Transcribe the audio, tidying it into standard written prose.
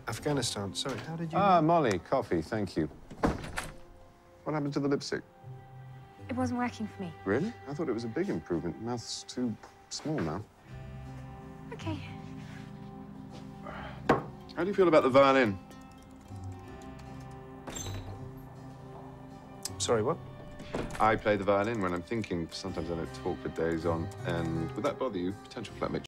Afghanistan. Sorry, how did you... Ah, Molly, coffee, thank you. What happened to the lipstick? It wasn't working for me. Really? I thought it was a big improvement. Mouth's too small now. Okay. How do you feel about the violin? Sorry, what? I play the violin when I'm thinking. Sometimes I don't talk for days on. And would that bother you? Potential flatmate